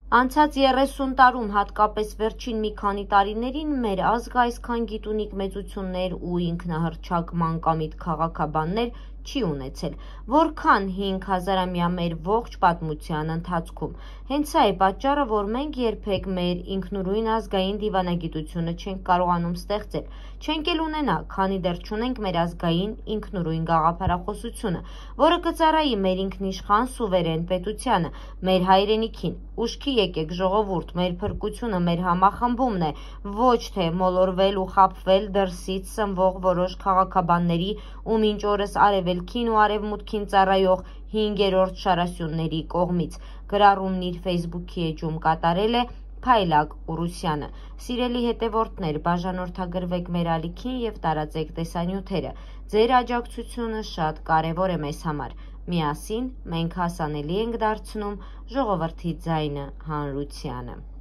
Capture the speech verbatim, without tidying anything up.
Անցած երեսուն տարում, հատկապես վերջին մի քանի տարիներին, մեր ազգը այսքան գիտունիկ մեծություններ ու ինքնահռչակ մանկամիտ քաղաքաբաններ չի ունեցել, որքան հինգ հազարամյա մեր ողջ պատմության ընթացքում։ Հենց սա է պատճառը, որ մենք երբեք մեր ինքնուրույն ազգային դիվանագիտությունը չենք կարողանում ստեղծել, չենք էլ ունենա, քանի դեռ չունենք մեր ազգային ինքնուրույն գաղափարախոսությունը, որը կծառայի մեր ինքնիշխան սուվերեն պետությանը, մեր հայրենիքին։ Ուշքի եկեք ժողովուրդ, մեր փրկությունը մեր համախմբումն է, ոչ թե մոլորվել ու խաբվել դրսից սնվող որոշ քաղաքաբանների ու մինչ օրս արևելքին ու արևմուտքին ծառայող հինգերորդ շարասյունների կողմից։ Գրառումն իր ֆեյսբուքի էջում կատարել է Փայլակ Ուրուսյանը։ Սիրելի հետևորդներ, բաժանորդագրվեք մեր ալիքին և տարածեք տեսանյութերը։ Ձեր աջակցությունը շատ կարևոր է մեզ համար։ Միասին մենք հասանելի ենք դարձնում ժողովրդի ձայնը հանրությանը։